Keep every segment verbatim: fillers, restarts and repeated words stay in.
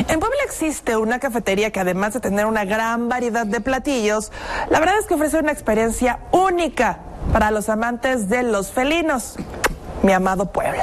En Puebla existe una cafetería que, además de tener una gran variedad de platillos, la verdad es que ofrece una experiencia única para los amantes de los felinos. Mi amado Puebla.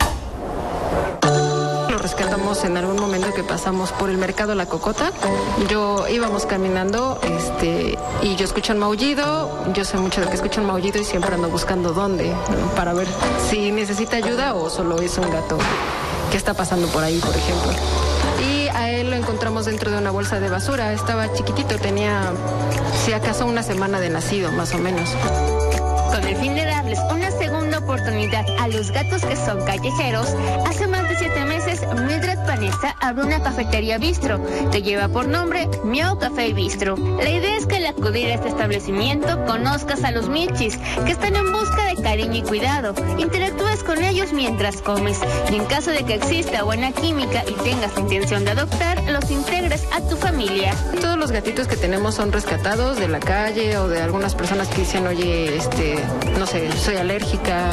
Lo rescatamos en algún momento que pasamos por el mercado La Cocota. Yo íbamos caminando este, y yo escucho un maullido. Yo sé mucho de que escucho un maullido y siempre ando buscando dónde, ¿no? Para ver si necesita ayuda o solo es un gato que está pasando por ahí, por ejemplo. Y a él lo encontramos dentro de una bolsa de basura. Estaba chiquitito, tenía si acaso una semana de nacido, más o menos. Con el fin de darles una segunda oportunidad a los gatos que son callejeros, hace más de siete meses Mildred Vanessa abrió una cafetería bistro que lleva por nombre Miau Café y Bistro. La idea es que al acudir a este establecimiento conozcas a los michis que están en busca de cariño y cuidado, interactúes con ellos mientras comes y en caso de que exista buena química y tengas la intención de adoptar, los integres a tu familia. Todos los gatitos que tenemos son rescatados de la calle o de algunas personas que dicen, oye, este, no sé, soy alérgica,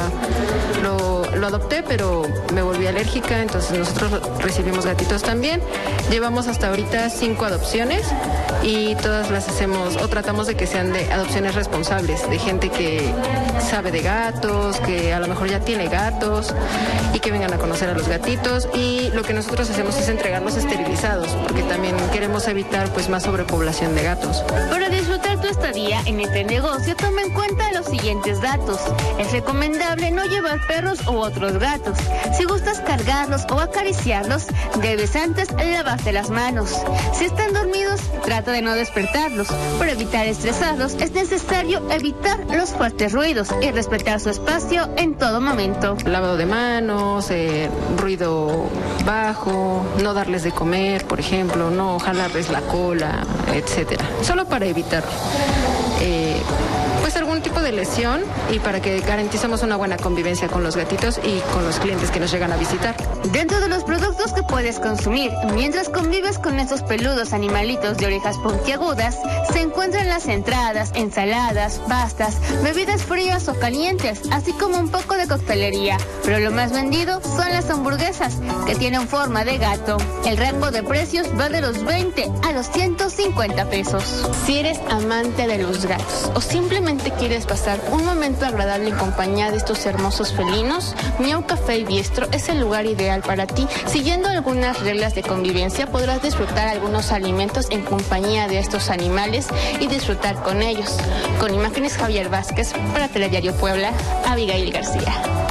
lo, lo adopté pero me volví alérgica, entonces nosotros recibimos gatitos también. Llevamos hasta ahorita cinco adopciones y todas las hacemos o tratamos de que sean de adopciones responsables, de gente que sabe de gatos, que a lo mejor ya tiene gatos y que vengan a conocer a los gatitos. Y lo que nosotros hacemos es entregarlos esterilizados, porque también queremos evitar pues más sobrepoblación de gatos. Para disfrutar tu estadía en este negocio, toma en cuenta los siguientes datos. Es recomendable no llevar perros u otros gatos. Si gustas cargarlos o acariciarlos, debes antes lavarte las manos. Si están dormidos, trata de no despertarlos. Para evitar estresarlos, es necesario evitar los fuertes ruidos y respetar su espacio en todo momento. Lavado de manos, eh, ruido bajo, no darles de comer, por ejemplo, no jalarles la cola, etcétera. Solo para evitar eh, pues algún tipo de lesión y para que garanticemos una buena convivencia con los gatitos y con los clientes que nos llegan a visitar. Dentro de los productos que puedes consumir mientras convives con estos peludos animalitos de orejas puntiagudas, se encuentran las entradas, ensaladas, pastas, bebidas frías o calientes, así como un poco de coctelería. Pero lo más vendido son las hamburguesas, que tienen forma de gato. El rango de precios va de los veinte a los ciento cincuenta pesos. Si eres amante de los gatos o simplemente quieres pasar un momento agradable en compañía de estos hermosos felinos, Miau Café y Bistro es el lugar ideal para ti. Siguiendo algunas reglas de convivencia, podrás disfrutar algunos alimentos en compañía de estos animales y disfrutar con ellos. Con imágenes Javier Vázquez, para Telediario Puebla, Abigail García.